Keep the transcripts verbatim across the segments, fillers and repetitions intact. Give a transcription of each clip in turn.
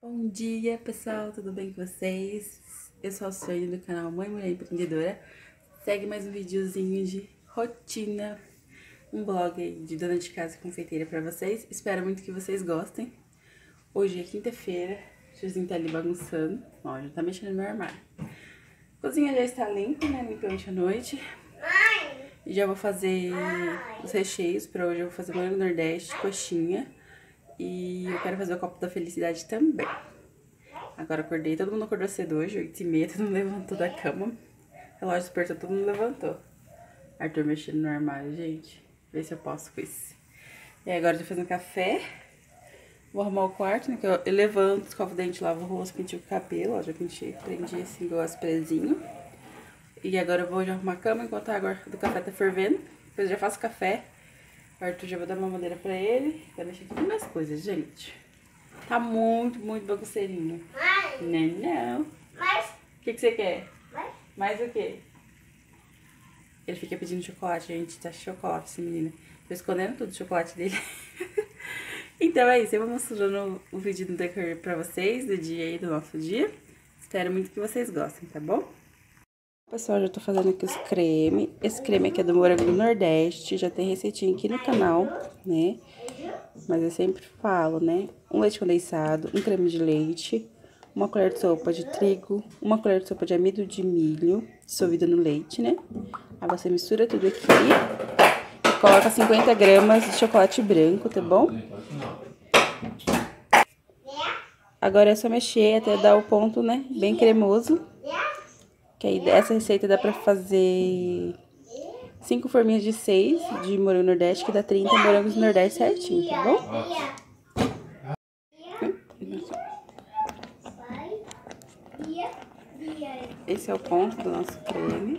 Bom dia, pessoal, tudo bem com vocês? Eu sou a Sueli do canal Mãe Mulher Empreendedora. Segue mais um videozinho de rotina, um blog aí de dona de casa e confeiteira pra vocês. Espero muito que vocês gostem. Hoje é quinta-feira, o tiozinho tá ali bagunçando. Ó, já tá mexendo no meu armário. A cozinha já está limpa, né? Limpei ontem à noite. E já vou fazer os recheios pra hoje. Eu vou fazer morango nordeste, coxinha. E eu quero fazer o copo da felicidade também. Agora acordei, todo mundo acordou cedo hoje, oito e meia, todo mundo levantou da cama. O relógio despertou, todo mundo levantou. Arthur mexendo no armário, gente. Ver se eu posso com isso. E agora eu tô fazendo café. Vou arrumar o quarto, né? Que eu, eu levanto, escovo o dente, lavo o rosto, pentio o cabelo. Ó, já pentei, prendi assim, igual as presinhas. E agora eu vou já arrumar a cama enquanto a água do café tá fervendo. Depois eu já faço café. O Arthur já vou dar uma madeira pra ele. Vai mexer aqui com minhas coisas, gente. Tá muito, muito bagunceirinho. Mãe. Não, não. Mas... O que, que você quer? Mas... Mais o quê? Ele fica pedindo chocolate, gente. Tá chocolate esse menino. Tô escondendo tudo o chocolate dele. Então é isso. Eu vou mostrando o vídeo do decorrer pra vocês, do dia aí, do nosso dia. Espero muito que vocês gostem, tá bom? Pessoal, já tô fazendo aqui os creme. Esse creme aqui é do Morango do Nordeste. Já tem receitinha aqui no canal, né? Mas eu sempre falo, né? Um leite condensado, um creme de leite, uma colher de sopa de trigo, uma colher de sopa de amido de milho, dissolvido no leite, né? Aí você mistura tudo aqui e coloca cinquenta gramas de chocolate branco, tá bom? Agora é só mexer até dar o ponto, né? Bem cremoso. Que aí essa receita dá pra fazer cinco forminhas de seis de morango nordeste, que dá trinta morangos nordeste certinho, tá bom? Esse é o ponto do nosso creme.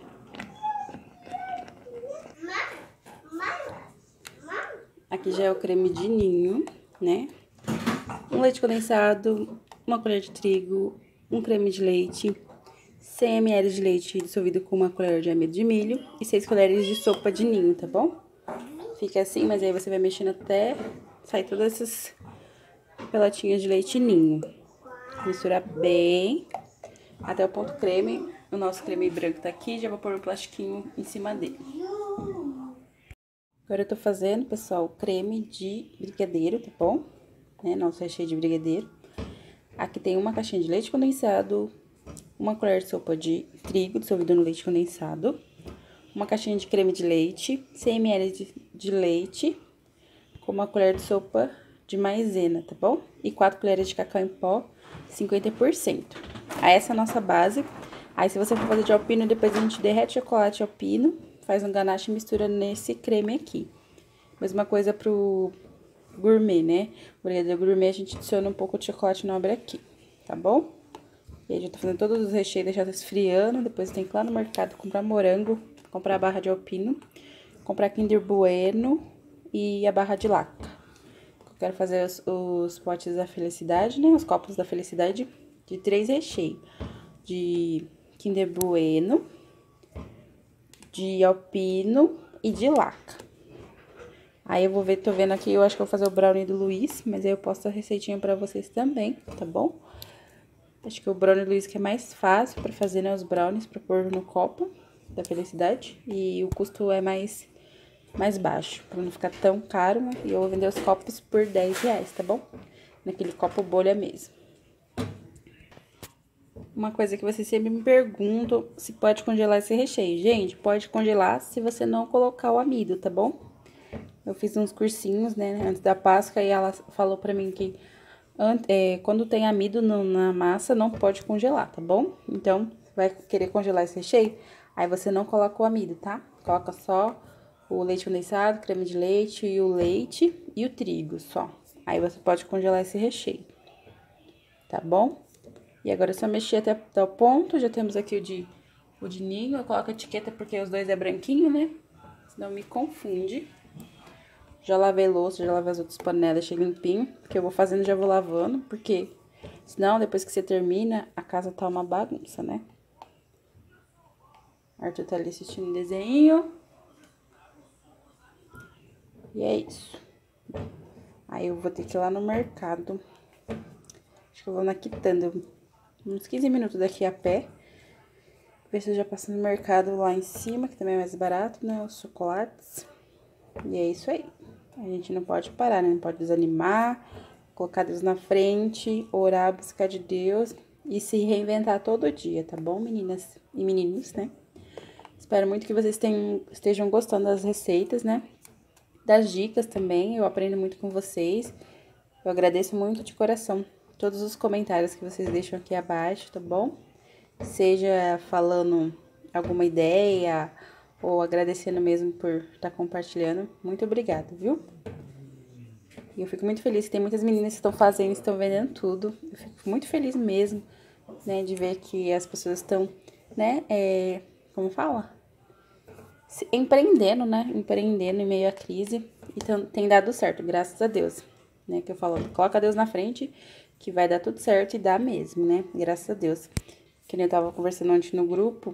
Aqui já é o creme de ninho, né? Um leite condensado, uma colher de trigo, um creme de leite, cem mililitros de leite dissolvido com uma colher de amido de milho e seis colheres de sopa de ninho, tá bom? Fica assim, mas aí você vai mexendo até sair todas essas pelotinhas de leite ninho. Misturar bem até o ponto creme. O nosso creme branco tá aqui, já vou pôr um plastiquinho em cima dele. Agora eu tô fazendo, pessoal, creme de brigadeiro, tá bom? Né, nosso recheio de brigadeiro. Aqui tem uma caixinha de leite condensado, uma colher de sopa de trigo dissolvido no leite condensado, uma caixinha de creme de leite, cem mililitros de leite, com uma colher de sopa de maisena, tá bom? E quatro colheres de cacau em pó, cinquenta por cento. Aí essa é a nossa base. Aí se você for fazer de alpino, depois a gente derrete o chocolate alpino, faz um ganache e mistura nesse creme aqui. Mesma coisa pro gourmet, né? O brigadeiro gourmet a gente adiciona um pouco de chocolate nobre aqui, tá bom? E aí já tô fazendo todos os recheios, deixar esfriando. Depois tem que ir lá no mercado comprar morango, comprar a barra de alpino, comprar Kinder Bueno e a barra de laca. Eu quero fazer os, os potes da felicidade, né? Os copos da felicidade de três recheios. De Kinder Bueno, de alpino e de laca. Aí eu vou ver, tô vendo aqui, eu acho que eu vou fazer o brownie do Luiz, mas aí eu posto a receitinha pra vocês também, tá bom? Acho que o brownie do Luiz que é mais fácil pra fazer, né, os brownies pra pôr no copo da felicidade. E o custo é mais, mais baixo, pra não ficar tão caro, né? E eu vou vender os copos por dez reais, tá bom? Naquele copo bolha mesmo. Uma coisa que vocês sempre me perguntam, se pode congelar esse recheio. Gente, pode congelar se você não colocar o amido, tá bom? Eu fiz uns cursinhos, né, antes da Páscoa, e ela falou pra mim que é, quando tem amido no, na massa, não pode congelar, tá bom? Então, vai querer congelar esse recheio, aí você não coloca o amido, tá? Coloca só o leite condensado, creme de leite e o leite e o trigo, só. Aí você pode congelar esse recheio, tá bom? E agora é só mexer até, até o ponto. Já temos aqui o de, o de ninho. Eu coloco a etiqueta porque os dois é branquinho, né? Senão me confunde. Já lavei louça, já lavei as outras panelas, deixei limpinho. Porque eu vou fazendo e já vou lavando. Porque senão, depois que você termina, a casa tá uma bagunça, né? Arthur tá ali assistindo um desenho. E é isso. Aí eu vou ter que ir lá no mercado Acho que eu vou na Quitanda, uns quinze minutos daqui a pé. Ver se eu já passo no mercado lá em cima, que também é mais barato, né? Os chocolates. E é isso aí. A gente não pode parar, né? Não pode desanimar, colocar Deus na frente, orar, buscar de Deus e se reinventar todo dia, tá bom, meninas e meninos, né? Espero muito que vocês tenham, estejam gostando das receitas, né? Das dicas também, eu aprendo muito com vocês. Eu agradeço muito de coração todos os comentários que vocês deixam aqui abaixo, tá bom? Seja falando alguma ideia ou agradecendo mesmo por estar compartilhando. Muito obrigada, viu? E eu fico muito feliz que tem muitas meninas que estão fazendo, estão vendendo tudo. Eu fico muito feliz mesmo, né, de ver que as pessoas estão, né, é, como fala? Se empreendendo, né, empreendendo em meio à crise. E tão, tem dado certo, graças a Deus, né, que eu falo, coloca Deus na frente, que vai dar tudo certo e dá mesmo, né, graças a Deus. Que nem eu tava conversando ontem no grupo,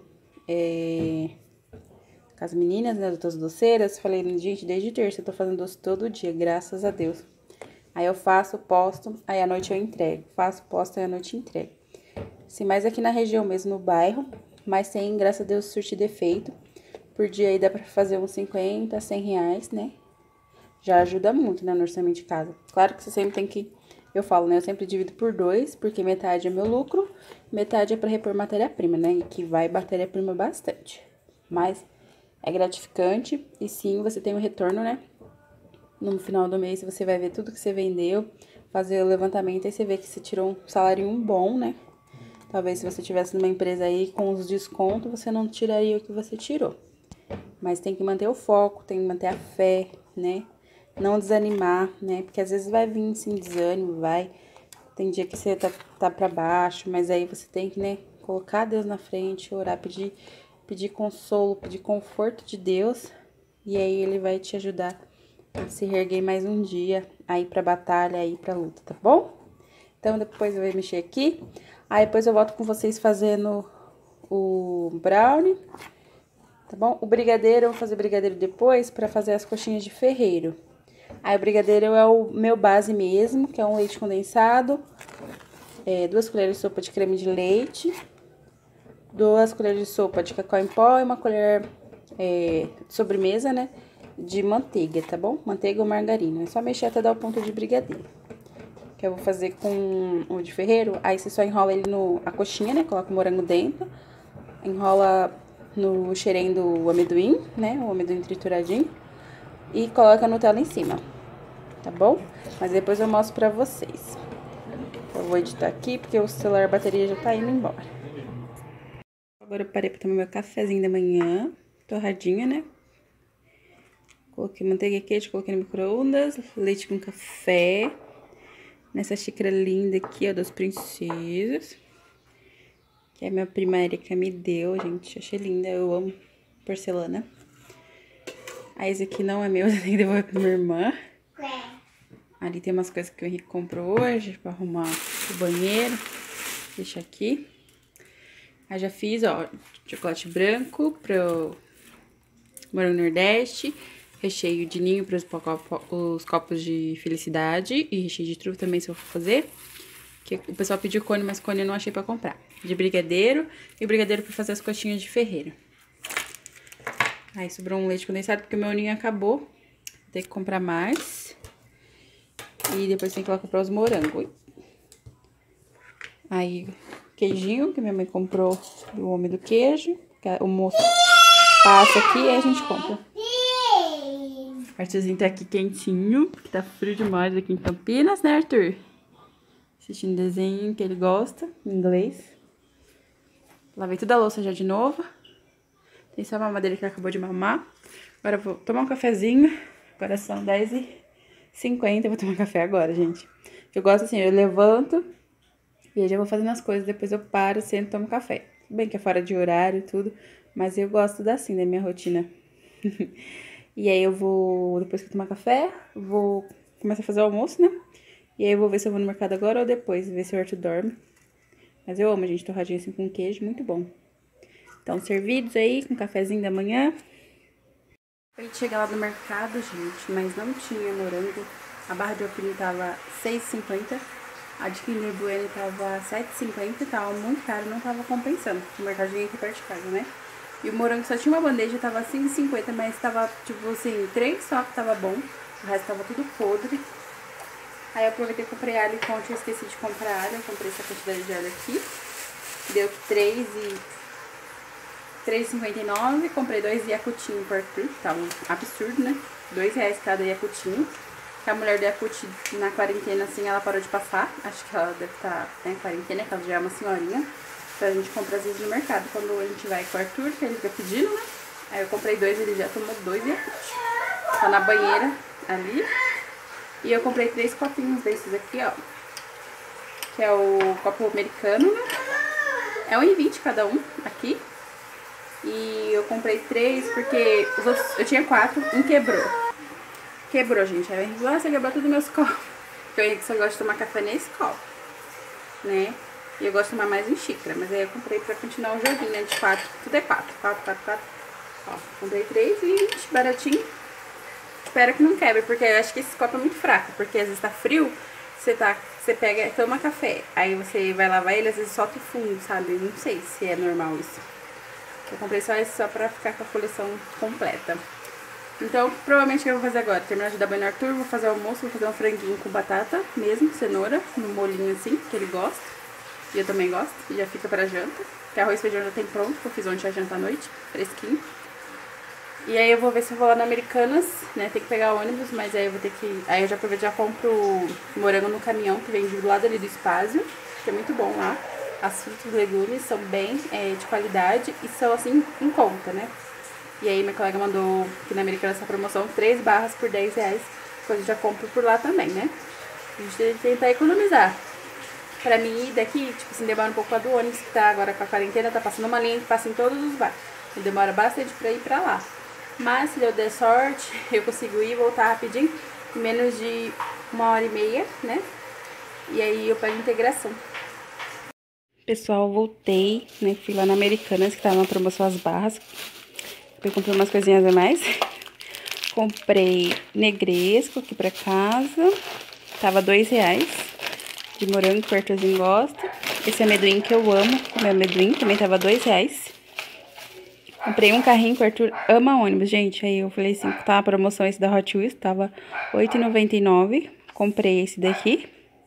é, com as meninas, né, das doceiras, falei, gente, desde terça eu tô fazendo doce todo dia, graças a Deus. Aí eu faço, posto, aí à noite eu entrego. Faço, posto, aí à noite entrego. Sim, mais aqui na região mesmo, no bairro, mas tem, graças a Deus, surtido efeito. Por dia aí dá pra fazer uns cinquenta, cem reais, né? Já ajuda muito, né, no orçamento de casa. Claro que você sempre tem que, eu falo, né, eu sempre divido por dois, porque metade é meu lucro, metade é pra repor matéria-prima, né, e que vai matéria-prima bastante. Mas é gratificante e sim, você tem um retorno, né? No final do mês você vai ver tudo que você vendeu, fazer o levantamento e você vê que você tirou um salário bom, né? Talvez se você tivesse numa empresa aí com os descontos, você não tiraria o que você tirou. Mas tem que manter o foco, tem que manter a fé, né? Não desanimar, né? Porque às vezes vai vir sim desânimo, vai. Tem dia que você tá, tá pra baixo, mas aí você tem que, né, colocar Deus na frente, orar, pedir, pedir consolo, pedir conforto de Deus. E aí ele vai te ajudar a se reerguer mais um dia, a ir pra batalha, a ir pra luta, tá bom? Então depois eu vou mexer aqui. Aí depois eu volto com vocês fazendo o brownie. Tá bom? O brigadeiro, eu vou fazer brigadeiro depois pra fazer as coxinhas de ferreiro. Aí o brigadeiro é o meu base mesmo, que é um leite condensado, é, duas colheres de sopa de creme de leite, duas colheres de sopa de cacau em pó e uma colher é, de sobremesa, né, de manteiga, tá bom? Manteiga ou margarina. É só mexer até dar o ponto de brigadeiro. Que eu vou fazer com o de ferreiro, aí você só enrola ele no... a coxinha, né, coloca o morango dentro, enrola no cheirinho do amendoim, né, o amendoim trituradinho, e coloca a Nutella em cima, tá bom? Mas depois eu mostro pra vocês. Eu vou editar aqui, porque o celular, a bateria já tá indo embora. Agora eu parei pra tomar meu cafezinho da manhã, torradinha, né? Coloquei manteiga e queijo, coloquei no micro-ondas, leite com café, nessa xícara linda aqui, ó, das princesas. Que é a minha prima Erika me deu, gente, achei linda, eu amo porcelana. Aí esse aqui não é meu, eu tenho que devolver pra minha irmã. Ali tem umas coisas que o Henrique comprou hoje pra arrumar o banheiro. Deixa aqui. Aí já fiz, ó, chocolate branco pro Morango Nordeste. Recheio de ninho para os copos de felicidade. E recheio de trufa também, se eu for fazer. Que o pessoal pediu cone, mas cone eu não achei pra comprar. De brigadeiro. E brigadeiro pra fazer as coxinhas de ferreiro. Aí sobrou um leite condensado, porque o meu ninho acabou. Vou ter que comprar mais. E depois tem que ir lá comprar os morangos. Aí, queijinho, que minha mãe comprou do Homem do Queijo. Que o moço passa aqui e aí a gente compra. O Arthurzinho tá aqui quentinho, que tá frio demais aqui em Campinas, né, Arthur? Assistindo desenho que ele gosta, em inglês. Lavei toda a louça já de novo. Tem só a mamadeira que acabou de mamar. Agora eu vou tomar um cafezinho. Agora são dez e cinquenta, eu vou tomar café agora, gente. Eu gosto assim, eu levanto e aí já vou fazendo as coisas, depois eu paro, sento e tomo café. Bem que é fora de horário e tudo, mas eu gosto assim, da minha rotina. E aí eu vou, depois que eu tomar café, vou começar a fazer o almoço, né? E aí eu vou ver se eu vou no mercado agora ou depois, ver se o Arthur dorme. Mas eu amo, gente, torradinha assim com queijo, muito bom. Então, servidos aí, com cafezinho da manhã. Eu ia chegar lá no mercado, gente, mas não tinha morango. A barra de alpine tava seis e cinquenta. A de Kinder Bueno tava sete reais e cinquenta, tava muito caro, não tava compensando. O mercadinho aqui perto de casa, né? E o morango só tinha uma bandeja, tava cinco reais e cinquenta, mas tava, tipo assim, três só que tava bom. O resto tava tudo podre. Aí eu aproveitei e comprei alho e concha, eu esqueci de comprar alho. Eu comprei essa quantidade de alho aqui. Deu três reais e cinquenta e nove. Comprei dois iacutinhos pro Arthur, que tava um absurdo, né? Dois reais cada iacutinho. Que a mulher do Yakult na quarentena, assim, ela parou de passar. Acho que ela deve estar né, em quarentena, que ela já é uma senhorinha. Então a gente compra às vezes no mercado. Quando a gente vai com o Arthur, que ele fica pedindo, né? Aí eu comprei dois, ele já tomou dois Yakult. Tá na banheira ali. E eu comprei três copinhos desses aqui, ó. Que é o copo americano, né? É um real e vinte cada um aqui. E eu comprei três porque os outros, eu tinha quatro, um quebrou. Quebrou, gente. Aí eu disse, ah, você quebrou todos os meus copos. Porque eu só gosto de tomar café nesse copo, né? E eu gosto de tomar mais em xícara. Mas aí eu comprei pra continuar o joguinho, né? De quatro. Tudo é quatro. Quatro, quatro, quatro. Ó, comprei três e vinte, baratinho. Espero que não quebre, porque eu acho que esse copo é muito fraco. Porque às vezes tá frio, você, tá, você pega, toma café. Aí você vai lavar ele, às vezes solta o fundo, sabe? Não sei se é normal isso. Eu comprei só esse só pra ficar com a coleção completa. Então, provavelmente o que eu vou fazer agora? Terminar de dar banho no Arthur, vou fazer almoço, vou fazer um franguinho com batata mesmo, cenoura, no molhinho assim, que ele gosta. E eu também gosto, e já fica pra janta. Que arroz e feijão já tem pronto, que eu fiz ontem a janta à noite, fresquinho. E aí eu vou ver se eu vou lá na Americanas, né, tem que pegar ônibus, mas aí eu vou ter que... Aí eu já aproveito e já compro morango no caminhão, que vem do lado ali do Espásio, que é muito bom lá. As frutas e legumes são bem é, de qualidade e são assim, em conta, né? E aí minha colega mandou aqui na Americanas essa promoção, três barras por dez reais. Depois eu já compro por lá também, né? A gente tem que tentar economizar. Pra mim ir daqui, tipo assim, demora um pouco a do ônibus, que tá agora com a quarentena, tá passando uma linha que passa em todos os bairros. Então demora bastante pra ir pra lá. Mas se eu der sorte, eu consigo ir e voltar rapidinho, em menos de uma hora e meia, né? E aí eu pego integração. Pessoal, voltei, né? Fui lá na Americanas, que tava na promoção as barras. Eu comprei umas coisinhas a mais. Comprei negresco aqui pra casa. Tava dois reais. De morango, que o Arthurzinho gosta. Esse amendoim que eu amo, comer amendoim, também tava dois reais. Comprei um carrinho que o Arthur ama ônibus, gente. Aí eu falei assim, tá a promoção esse da Hot Wheels, tava oito reais e noventa e nove centavos. Comprei esse daqui.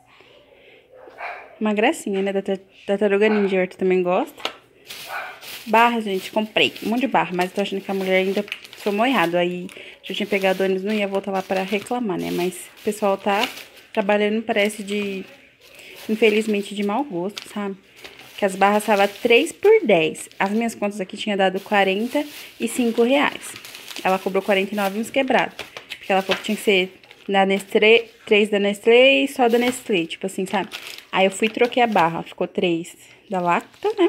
Uma gracinha, né? Da Tartaruga Ninja, o Arthur também gosta. Barra, gente, comprei um monte de barra, mas eu tô achando que a mulher ainda somou errado. Aí, se eu tinha pegado ônibus, não ia voltar lá para reclamar, né? Mas o pessoal tá trabalhando, parece de, infelizmente, de mau gosto, sabe? Que as barras estavam três por dez. As minhas contas aqui tinha dado quarenta e cinco reais. Ela cobrou quarenta e nove uns quebrados. Porque ela falou que tinha que ser da Nestlé, três da Nestlé e só da Nestlé, tipo assim, sabe? Aí eu fui e troquei a barra, ficou três da Lacta, né?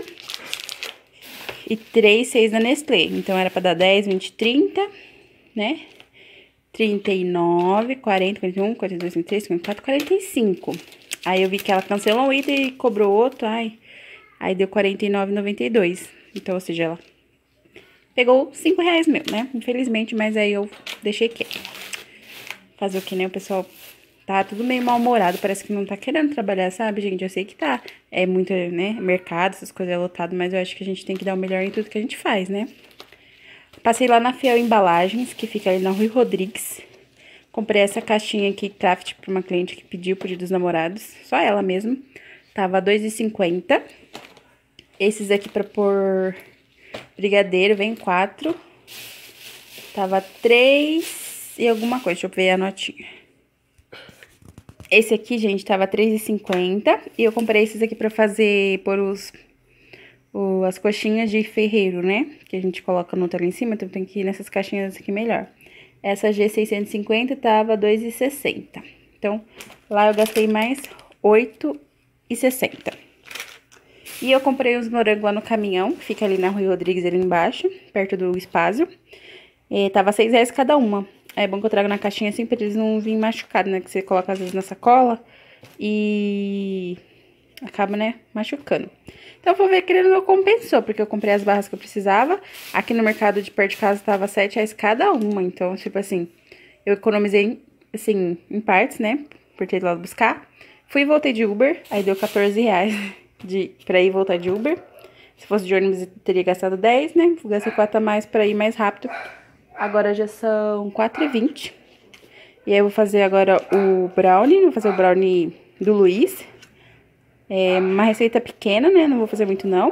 E três, seis da Nestlé. Então, era pra dar dez, vinte, trinta, né? trinta e nove, quarenta, quarenta e um, quarenta e dois, quarenta e três, quarenta e quatro, quarenta e cinco. Aí, eu vi que ela cancelou um item e cobrou outro, ai. Aí, deu quarenta e nove reais e noventa e dois centavos. Então, ou seja, ela pegou cinco reais meu, né? Infelizmente, mas aí eu deixei quieto. Fazer o que, né? O pessoal tá tudo meio mal-humorado, parece que não tá querendo trabalhar, sabe, gente? Eu sei que tá, é muito, né, mercado, essas coisas é lotado, mas eu acho que a gente tem que dar o melhor em tudo que a gente faz, né? Passei lá na Fiel Embalagens, que fica ali na Rui Rodrigues. Comprei essa caixinha aqui, craft, pra uma cliente que pediu, pro Dia dos Namorados, só ela mesmo. Tava dois reais e cinquenta. Esses aqui pra pôr brigadeiro, vem quatro. Tava três e alguma coisa, deixa eu ver a notinha. Esse aqui, gente, tava três reais e cinquenta. E eu comprei esses aqui pra fazer, por os, o, as coxinhas de ferreiro, né? Que a gente coloca no tela em cima, então tem que ir nessas caixinhas aqui melhor. Essa G seiscentos e cinquenta tava dois reais e sessenta. Então, lá eu gastei mais oito reais e sessenta. E eu comprei os morangos lá no caminhão, que fica ali na Rui Rodrigues, ali embaixo, perto do Espásio. E tava seis reais cada uma. É bom que eu trago na caixinha assim, pra eles não virem machucados, né? Que você coloca às vezes na sacola e acaba, né, machucando. Então, eu vou ver que ele não compensou, porque eu comprei as barras que eu precisava. Aqui no mercado de perto de casa tava sete reais cada uma. Então, tipo assim, eu economizei, assim, em partes, né? Por ter ido lá buscar. Fui e voltei de Uber, aí deu quatorze reais de, pra ir e voltar de Uber. Se fosse de ônibus, eu teria gastado dez, né? Gastei quatro a mais pra ir mais rápido. Agora já são quatro e vinte. E aí eu vou fazer agora o brownie, vou fazer o brownie do Luiz. É uma receita pequena, né? Não vou fazer muito não.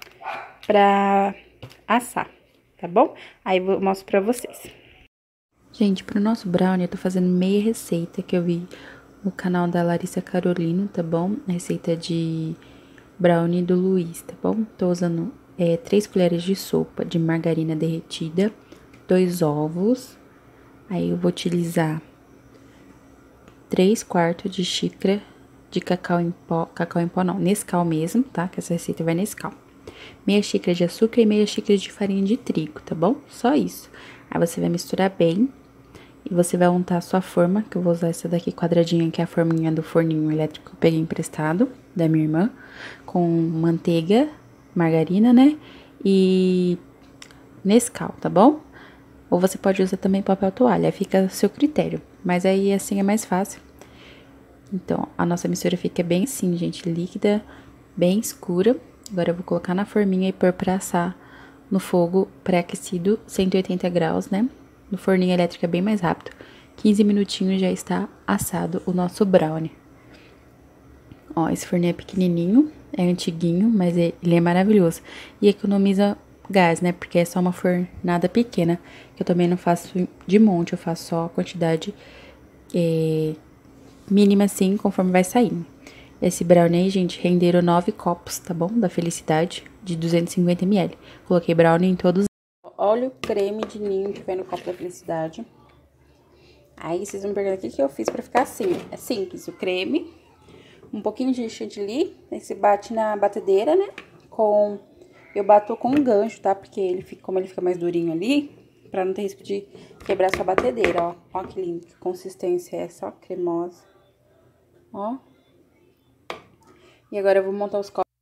Pra assar, tá bom? Aí eu mostro pra vocês. Gente, pro nosso brownie eu tô fazendo meia receita que eu vi no canal da Larissa Carolino, tá bom? A receita de brownie do Luiz, tá bom? Tô usando é, três colheres de sopa de margarina derretida, dois ovos. Aí eu vou utilizar três quartos de xícara de cacau em pó, cacau em pó não, Nescau mesmo, tá? Que essa receita vai Nescau. Meia xícara de açúcar e meia xícara de farinha de trigo, tá bom? Só isso. Aí você vai misturar bem e você vai untar a sua forma, que eu vou usar essa daqui quadradinha, que é a forminha do forninho elétrico que eu peguei emprestado da minha irmã, com manteiga, margarina, né? E Nescau, tá bom? Ou você pode usar também papel toalha, fica a seu critério. Mas aí assim é mais fácil. Então, a nossa mistura fica bem assim, gente, líquida, bem escura. Agora eu vou colocar na forminha e pôr pra assar no fogo pré-aquecido, cento e oitenta graus, né? No forninho elétrico é bem mais rápido. quinze minutinhos já está assado o nosso brownie. Ó, esse forninho é pequenininho, é antiguinho, mas ele é maravilhoso. E economiza gás, né? Porque é só uma fornada pequena. Eu também não faço de monte, eu faço só a quantidade é, mínima assim, conforme vai saindo. Esse brownie aí, gente, renderam nove copos, tá bom? Da Felicidade, de duzentos e cinquenta mililitros. Coloquei brownie em todos. Olha o creme de ninho que vem no copo da Felicidade. Aí, vocês vão perguntar o que que eu fiz pra ficar assim. É simples, o creme, um pouquinho de chantilly, aí você bate na batedeira, né? Com... Eu bato com um gancho, tá? Porque ele fica, como ele fica mais durinho ali, pra não ter risco de quebrar sua batedeira, ó. Ó que lindo, que consistência é essa, ó, cremosa. Ó. E agora eu vou montar os copos.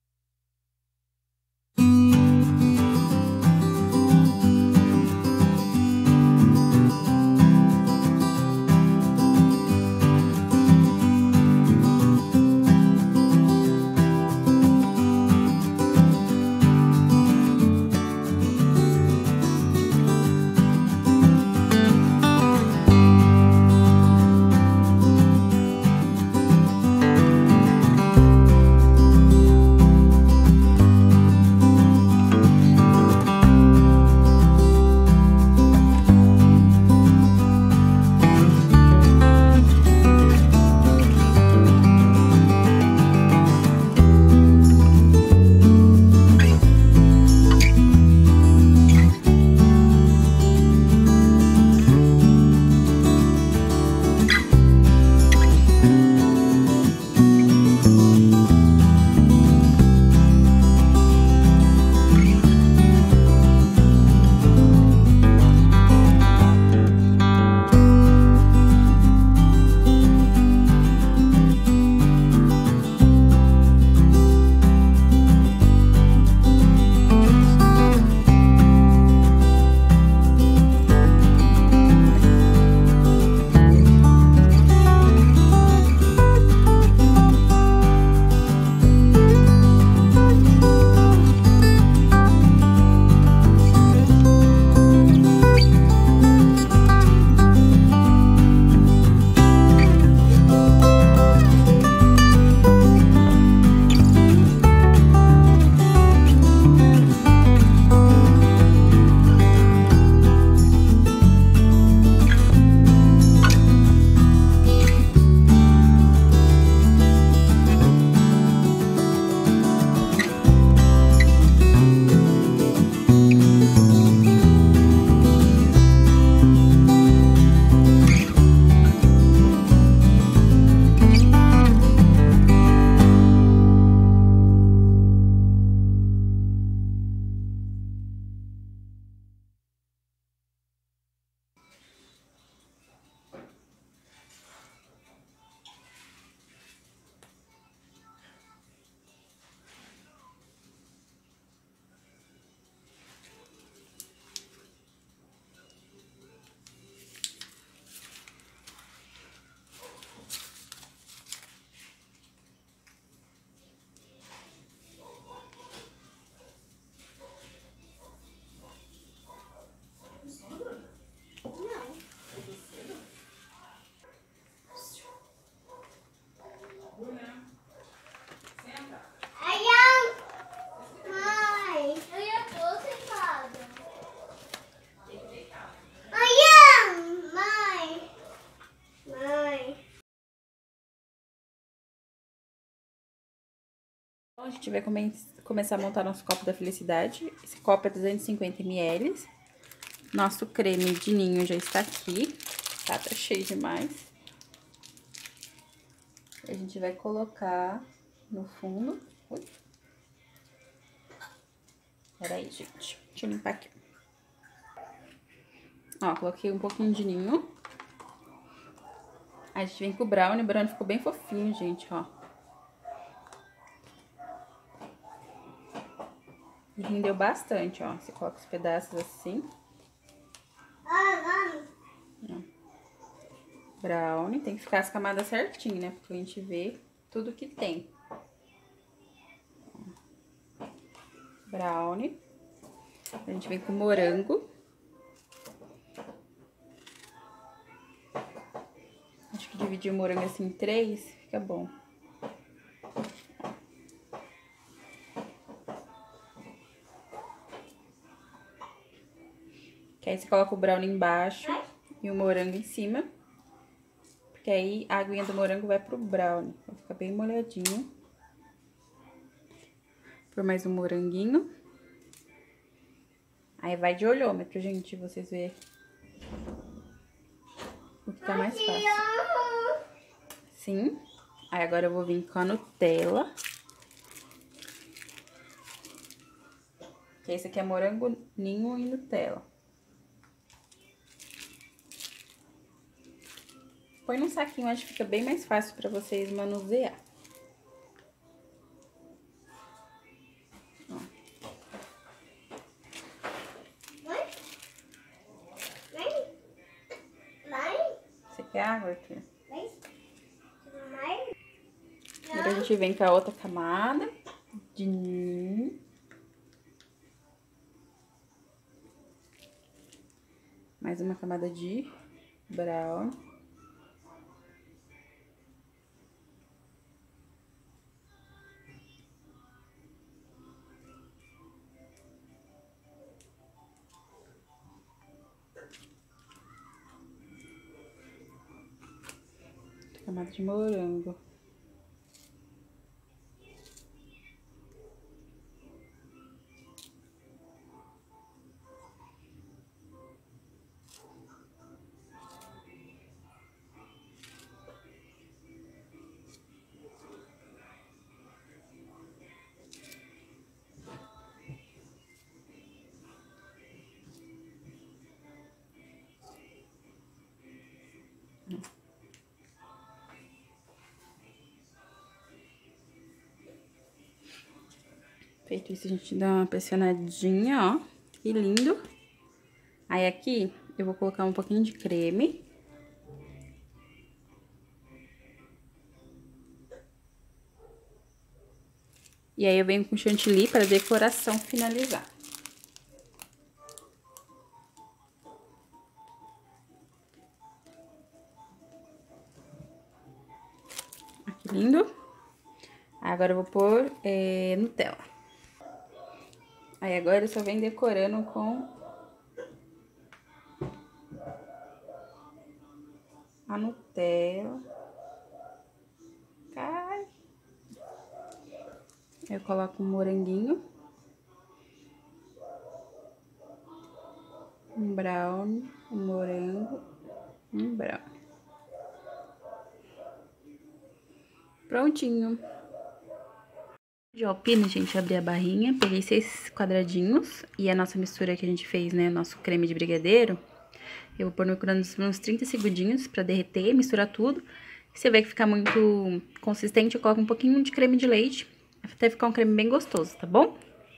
A gente vai come começar a montar nosso copo da felicidade. Esse copo é duzentos e cinquenta mililitros. Nosso creme de ninho já está aqui, tá? Tá cheio demais. A gente vai colocar no fundo. Ui. Peraí, gente. Deixa eu limpar aqui. Ó, coloquei um pouquinho de ninho. Aí a gente vem com o brownie. O brownie ficou bem fofinho, gente, ó. E rendeu bastante, ó. Você coloca os pedaços assim. Ó. Brownie. Tem que ficar as camadas certinho, né? Pra gente ver tudo que tem. Brownie. A gente vem com morango. Acho que dividir o morango assim em três fica bom. Que aí você coloca o brownie embaixo e o morango em cima. Porque aí a aguinha do morango vai pro brownie. Vai ficar bem molhadinho. Por mais um moranguinho. Aí vai de olhômetro, gente, vocês verem o que tá mais fácil. Sim. Aí agora eu vou vir com a Nutella. Que esse aqui é morango, ninho e Nutella. Põe num saquinho, acho que fica bem mais fácil pra vocês manusear. Ó. Você quer água, Arthur? Agora a gente vem com a outra camada de ninho. Mais uma camada de brownie. Camada de morango. Feito isso, a gente dá uma pressionadinha, ó. Que lindo. Aí aqui, eu vou colocar um pouquinho de creme. E aí eu venho com chantilly para decoração finalizar. Que lindo. Agora eu vou pôr é, Nutella. Aí agora eu só venho decorando com a Nutella. Cai. Eu coloco um moranguinho. Um brownie, um morango, um brownie. Prontinho. De alpino, gente, abri a barrinha, peguei seis quadradinhos e a nossa mistura que a gente fez, né, nosso creme de brigadeiro, eu vou pôr no micro-ondas uns trinta segundinhos pra derreter, misturar tudo. Se você vê que ficar muito consistente, eu coloco um pouquinho de creme de leite, até ficar um creme bem gostoso, tá bom?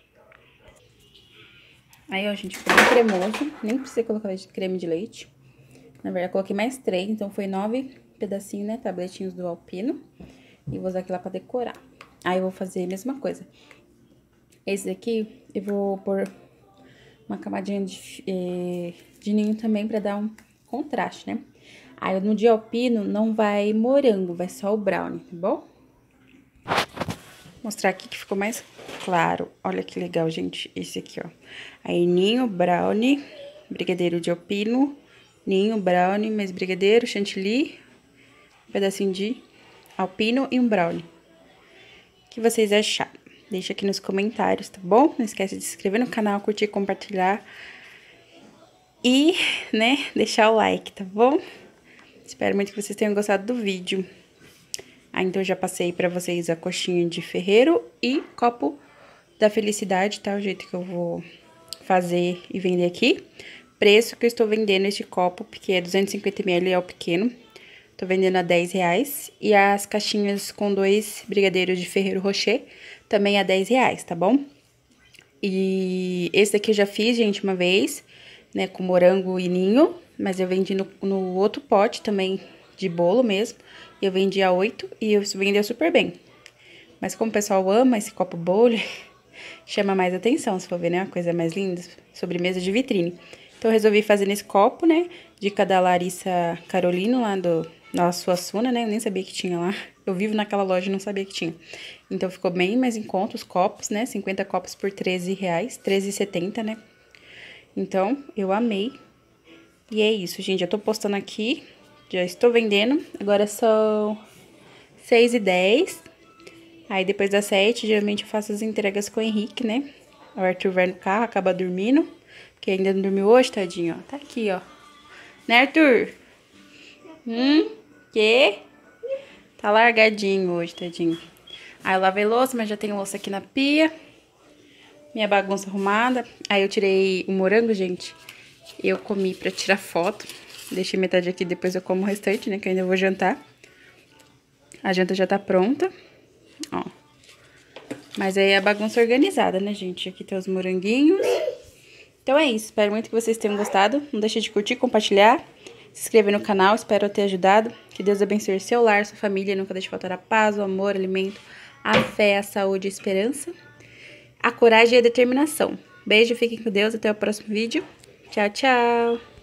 Aí, ó, gente, ficou bem cremoso, nem precisa colocar creme de leite. Na verdade, eu coloquei mais três, então foi nove pedacinhos, né, tabletinhos do alpino. E vou usar aqui lá pra decorar. Aí eu vou fazer a mesma coisa. Esse daqui eu vou pôr uma camadinha de, eh, de ninho também pra dar um contraste, né? Aí no de alpino não vai morango, vai só o brownie, tá bom? Vou mostrar aqui que ficou mais claro. Olha que legal, gente, esse aqui, ó. Aí ninho, brownie, brigadeiro de alpino, ninho, brownie, mais brigadeiro, chantilly, um pedacinho de alpino e um brownie. O que vocês acharam? deixa aqui nos comentários, tá bom? Não esquece de se inscrever no canal, curtir, compartilhar e, né, deixar o like, tá bom? Espero muito que vocês tenham gostado do vídeo. Ah, então eu já passei pra vocês a coxinha de ferreiro e copo da felicidade, tá? O jeito que eu vou fazer e vender aqui. Preço que eu estou vendendo este copo, porque é duzentos e cinquenta mililitros, é o pequeno. Tô vendendo a dez reais. E as caixinhas com dois brigadeiros de Ferreiro Rocher, também a dez reais, tá bom? E esse daqui eu já fiz, gente, uma vez, né, com morango e ninho. Mas eu vendi no, no outro pote também, de bolo mesmo. Eu vendi a oito e eu vendeu super bem. Mas como o pessoal ama esse copo bolo, chama mais atenção, se for ver, né? Uma coisa mais linda, sobremesa de vitrine. Então, eu resolvi fazer nesse copo, né? Dica da Larissa Carolino, lá do Nossa Suassuna, né? Eu nem sabia que tinha lá. Eu vivo naquela loja e não sabia que tinha. Então, ficou bem mais em conta os copos, né? cinquenta copos por treze reais, treze reais e setenta centavos, né? Então, eu amei. E é isso, gente. Eu tô postando aqui. Já estou vendendo. Agora são seis e dez. Aí, depois das sete, geralmente eu faço as entregas com o Henrique, né? O Arthur vai no carro, acaba dormindo. Porque ainda não dormiu hoje, tadinho, ó. Tá aqui, ó. Né, Arthur? Hum? Que? Tá largadinho hoje, tadinho. Aí eu lavei louça, mas já tem louça aqui na pia. Minha bagunça arrumada. Aí eu tirei o morango, gente. Eu comi pra tirar foto. Deixei metade aqui, depois eu como o restante, né? Que eu ainda vou jantar. A janta já tá pronta. Ó. Mas aí é a bagunça organizada, né, gente? Aqui tem os moranguinhos. Então é isso, espero muito que vocês tenham gostado. Não deixe de curtir, compartilhar, se inscrever no canal, espero ter ajudado. Que Deus abençoe seu lar, sua família, nunca deixe faltar a paz, o amor, o alimento, a fé, a saúde e a esperança, a coragem e a determinação. Beijo, fiquem com Deus, até o próximo vídeo. Tchau, tchau!